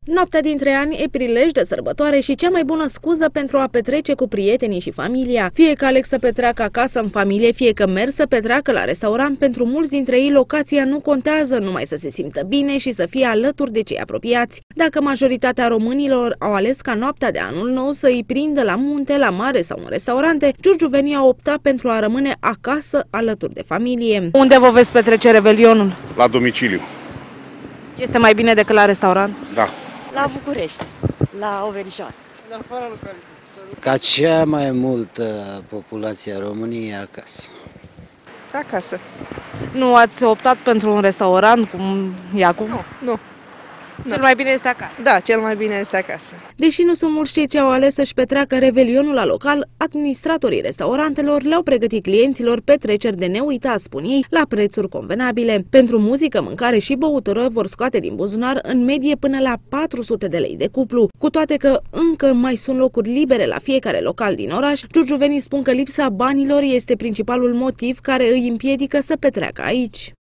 Noaptea dintre ani e prilej de sărbătoare și cea mai bună scuză pentru a petrece cu prietenii și familia. Fie că aleg să petreacă acasă în familie, fie că merg să petreacă la restaurant, pentru mulți dintre ei locația nu contează, numai să se simtă bine și să fie alături de cei apropiați. Dacă majoritatea românilor au ales ca noaptea de anul nou să îi prindă la munte, la mare sau în restaurante, giurgiuvenii au optat pentru a rămâne acasă alături de familie. Unde vă veți petrece Revelionul? La domiciliu. Este mai bine decât la restaurant? Da. La București, la Overișoara. Ca cea mai multă populație a României acasă. Acasă. Nu ați optat pentru un restaurant cum e acum? Nu. Cel mai bine este acasă. Da, cel mai bine este acasă. Deși nu sunt mulți cei ce au ales să-și petreacă Revelionul la local, administratorii restaurantelor le-au pregătit clienților petreceri de neuitat, spun ei, la prețuri convenabile. Pentru muzică, mâncare și băutură vor scoate din buzunar în medie până la 400 de lei de cuplu. Cu toate că încă mai sunt locuri libere la fiecare local din oraș, giurgiuvenii spun că lipsa banilor este principalul motiv care îi împiedică să petreacă aici.